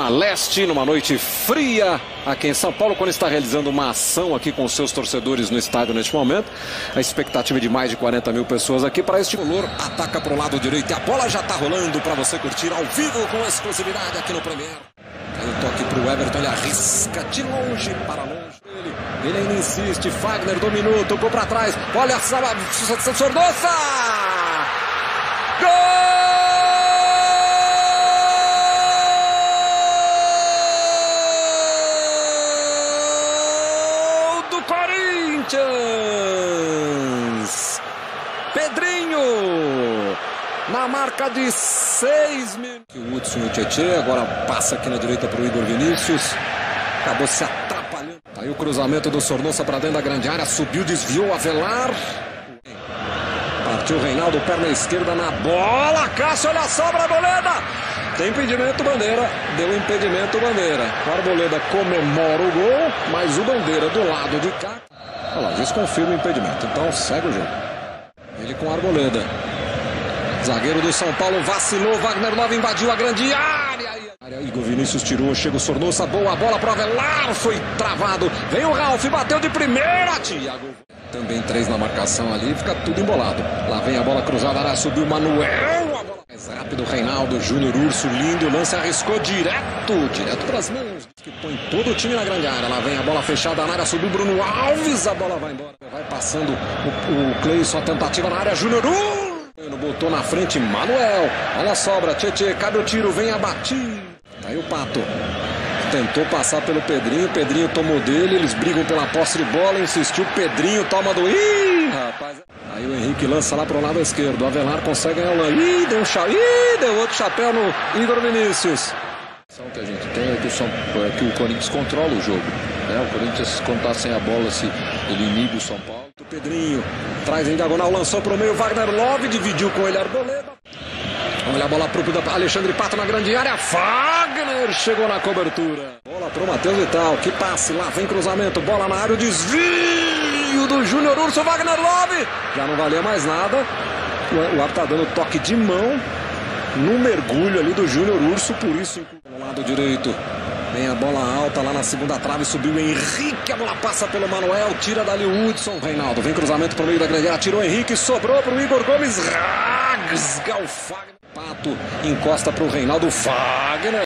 Zona Leste, numa noite fria aqui em São Paulo, quando está realizando uma ação aqui com seus torcedores no estádio neste momento. A expectativa de mais de 40 mil pessoas aqui para este color. Ataca para o lado direito e a bola já está rolando para você curtir ao vivo com exclusividade aqui no Premier. Aí o toque para o Everton, ele arrisca de longe para longe. Ele ainda insiste, Fagner dominou, tocou para trás. Olha só, Sornosa! Gol! Corinthians! Pedrinho! Na marca de 6 minutos. O Hudson e o Tietê, agora passa aqui na direita para o Igor Vinícius. Acabou se atrapalhando. Aí o cruzamento do Sornosa para dentro da grande área. Subiu, desviou, Avelar. Partiu o Reinaldo, perna esquerda na bola. Cássio, olha só para a Arboleda. Tem impedimento, Bandeira. Deu impedimento, Bandeira. O Arboleda comemora o gol, mas o Bandeira do lado de cá. Olha lá, diz confirma o impedimento. Então segue o jogo. Ele com a Arboleda. Zagueiro do São Paulo vacilou. Wagner Love invadiu a grande área. Igor Vinícius tirou. Chega o Sornosa. Boa bola para o Avelar. Foi travado. Vem o Ralf. Bateu de primeira. Thiago. Também 3 na marcação ali. Fica tudo embolado. Lá vem a bola cruzada. Área subiu o Manuel. A bola mais rápido. Reinaldo. Júnior Urso. Lindo. Lance arriscou direto para as mãos. Que põe todo o time na grande área. Lá vem a bola fechada na área. Subiu Bruno Alves. A bola vai embora. Vai passando o Cleison. A tentativa na área. Júnior Urso. Botou na frente Manuel. Olha a sobra. Tietê. Cabe o tiro. Vem a batida. Aí o Pato. Tentou passar pelo Pedrinho. Pedrinho tomou dele. Eles brigam pela posse de bola. Insistiu. Pedrinho toma do. Ih, rapaz. Aí o Henrique lança lá pro lado esquerdo. O Avelar consegue ganhar o lance. Ih, deu um deu outro chapéu no Igor Vinícius. O que a gente tem é que o Corinthians controla o jogo. Né? O Corinthians, quando está sem a bola, ele inibe o São Paulo. O Pedrinho traz em diagonal, lançou pro meio. Wagner Love dividiu com ele Arboleda. Olha a bola pro Alexandre Pato na grande área. Fagner chegou na cobertura. Bola pro Matheus Vital. Que passe. Lá vem cruzamento. Bola na área. O desvio do Júnior Urso. Wagner Love. Já não valia mais nada. O árbitro tá dando toque de mão no mergulho ali do Júnior Urso. Por isso, no lado direito. Vem a bola alta lá na segunda trave. Subiu o Henrique. A bola passa pelo Manuel. Tira dali o Hudson. Reinaldo. Vem cruzamento pro meio da grande área. Tirou o Henrique. Sobrou pro Igor Gomes. Rasga o Fagner. Pato encosta pro Reinaldo. Fagner.